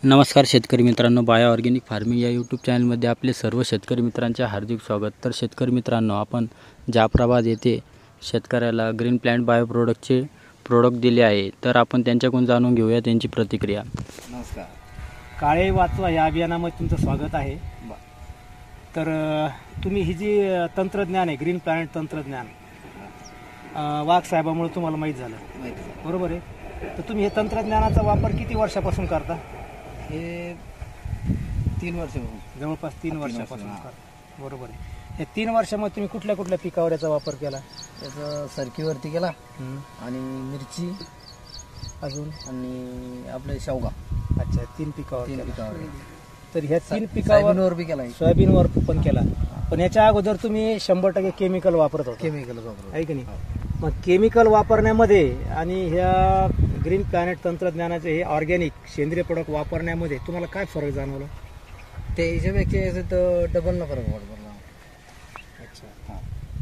नमस्कार शेतकरी मित्रांनो, बायो ऑर्गॅनिक फार्मिंग या यूट्यूब चॅनलमध्ये आपले सर्व शेतकरी मित्रांचे हार्दिक स्वागत। तर शेतकरी मित्रांनो, आपण जाफराबाद येथे शेतकऱ्याला ग्रीन प्लांट बायो प्रोडक्टचे प्रोडक्ट दिले आहे, तर आपण त्यांच्याकडून जाणून घेऊया त्यांची प्रतिक्रिया। नमस्कार, काळे वाचवा या अभियानामध्ये तुमचं स्वागत आहे। तर तुम्ही ही जी तंत्रज्ञान आहे, ग्रीन प्लांट तंत्रज्ञान, वाघ साहेबांमुळे तुम्हाला माहीत झालं, बरोबर आहे? तर तुम्ही हे तंत्रज्ञानाचा वापर किती वर्षापासून करता? हे 3 वर्ष, जवळपास 3 वर्षापासून करता, बरोबर आहे? हे 3 वर्षामध्ये तुम्ही कुठल्या कुठल्या पिकावर याचा वापर केला? त्याचा सरकीवरती केला आणि मिरची अजून आणि आपले शेवगा। अच्छा, 3 पिकावर केला। तर ह्या 3 पिकावर सोयाबीनवर बी केला, सोयाबीनवर पण केला, पण याच्या अगोदर तुम्ही 100% केमिकल वापरत होता, केमिकल वापरतो, आहे की नाही? मग केमिकल वापरण्यामध्ये आणि ह्या ग्रीन प्लॅनेट तंत्रज्ञानाचे हे ऑर्गॅनिक सेंद्रिय प्रोडक्ट वापरण्यामध्ये तुम्हाला काय फरक जाणवला? त्या हिशोबापेक्षा तर डबल न फरक पडला। अच्छा,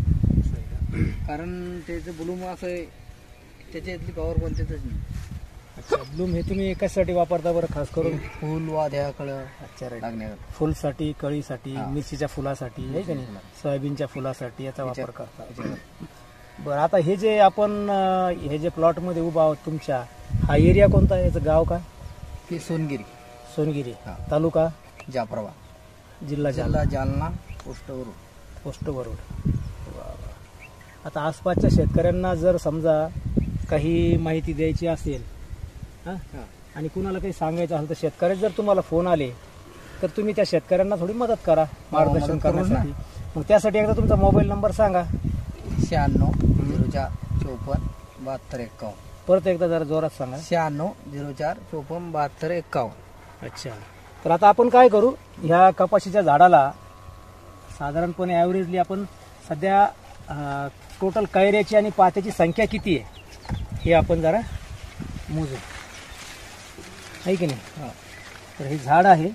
कारण त्याचं ब्लूम असं आहे, त्याच्या इथली पॉवर पण त्याच नाही। अच्छा, ब्लूम हे तुम्ही कशासाठी वापरता बरं? खास करून फुल वाद्या कळ अच्छा लागण्यावर, फुलसाठी, कळीसाठी, मिरचीच्या फुलासाठी, आहे की नाही, सोयाबीनच्या फुलासाठी याचा वापर करता। बरं, आता हे जे आपण हे जे प्लॉटमध्ये उभा आहोत तुमच्या, हा एरिया कोणता आहे? याचं गाव काय? ते सोनगिरी, सोनगिरी, तालुका जाफराबाद, जिल्हा जालना, पोस्ट वरुड। आता आसपासच्या शेतकऱ्यांना जर समजा काही माहिती द्यायची असेल आणि कुणाला काही सांगायचं असेल, तर शेतकरी जर तुम्हाला फोन आले तर तुम्ही त्या शेतकऱ्यांना थोडी मदत करा, मार्गदर्शन करण्यासाठी। मग त्यासाठी एकदा तुमचा मोबाईल नंबर सांगा। 96 04 54 72 51। परत एकदा जरा जोरात सांगा। 96 04 54 72 51। अच्छा, तर आता आपण काय करू, ह्या कपाशीच्या झाडाला साधारणपणे ॲव्हरेजली आपण सध्या टोटल कैऱ्याची आणि पात्याची संख्या किती आहे हे आपण जरा मोजू, आहे की नाही? तर हे झाड आहे,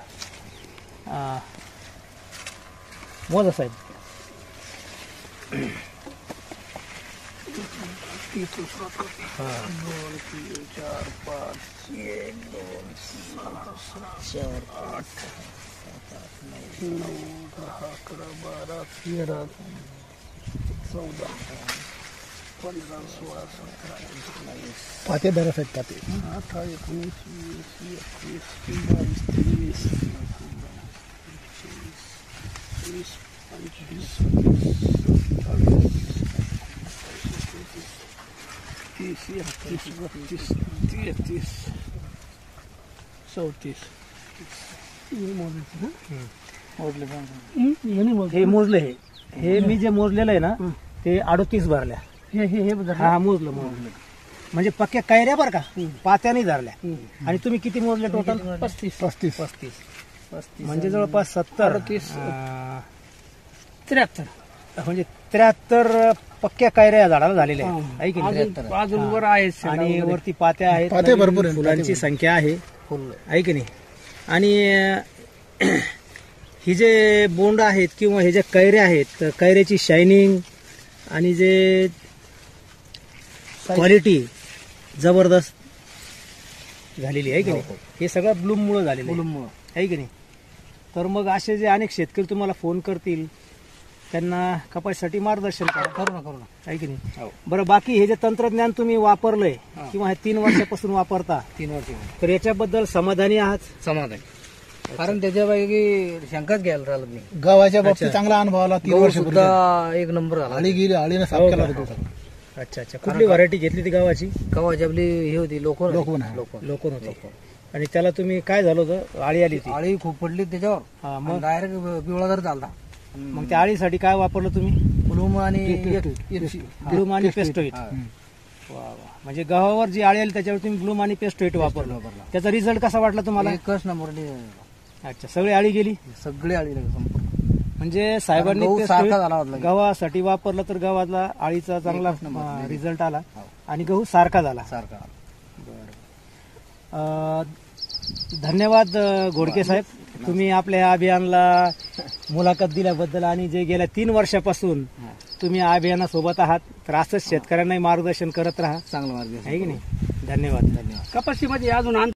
मोजा साहेब। 2 3 4 5 1 2 3 4 5 7 8 9 10 11 12 13 14 15 16 17 19 पाते धरत आहेत, पाते 18 19 20 21 22 23 24 25 30 31 32 34 हे मोजले, हे मी जे मोजलेलं आहे ना ते 38 भरल्या, हा मोजलं म्हणजे पक्क्या कैऱ्या बरं का, पात्याने धरल्या। आणि तुम्ही किती मोजले टोटल? 35 म्हणजे जवळपास 70 73 म्हणजे 73 पक्क्या कैऱ्या या झाडाला झालेल्या आहे की नाही? अजून वर आहेत आणि वरती पात्या आहेत, भरपूर फुलांची संख्या आहे, आहे की नाही? आणि ही जे बोंड आहेत किंवा हे जे कैऱ्या आहेत, तर कैऱ्याची शायनिंग आणि जे क्वालिटी जबरदस्त झालेली आहे की नाही? हे सगळं ब्लूममुळे झालेलं आहे की नाही? तर मग असे जे अनेक शेतकरी तुम्हाला फोन करतील, त्यांना कपाशीसाठी मार्गदर्शन करू ना, आहे की नाही? बरं, बाकी हे जे तंत्रज्ञान तुम्ही वापरलंय किंवा हे 3 वर्षापासून वापरता, 3 वर्ष, तर याच्याबद्दल समाधानी आहात? समाधान, कारण त्याच्यापैकी शंकाच घ्यायला राहिलं नाही। गावाच्या बाबतीत चांगला अनुभव आला, 3 वर्ष सुद्धा एक नंबर आला, आळी गेली, आळीनं साफ केला होता। अच्छा अच्छा, कुठली व्हरायटी घेतली ती गावाची? गावाची आपली हे होती लोकन होती, आणि त्याला तुम्ही काय झालं होतं? आळी आली होती, आळी खूप पडली त्याच्यावर, मग डायरेक्ट पिवळा जर चालता। मग त्या आळीसाठी काय वापरलं तुम्ही? ब्लूम आणि ब्लूम आणि पेस्टोइट। म्हणजे गव्हावर जी आळी आली त्याच्यावर तुम्ही ब्लूम आणि पेस्टोइट वापरलं, त्याचा रिझल्ट कसा वाटला तुम्हाला? एकच नंबर। अच्छा, सगळी आळी गेली, सगळी आळी संपूर्ण, म्हणजे साहेबांनी गव्हासाठी वापरलं तर गव्हाला आळीचा चांगला रिझल्ट आला आणि गहू सारखा झाला। धन्यवाद घोडके साहेब, तुम्ही आपल्या अभियानाला मुलाखत दिल्याबद्दल आणि जे गेल्या 3 वर्षापासून तुम्ही अभियानासोबत आहात, तर असंच शेतकऱ्यांना मार्गदर्शन करत राहा, चांगलं मार्गदर्शन आहे की नाही? धन्यवाद. कपाशीमध्ये अजून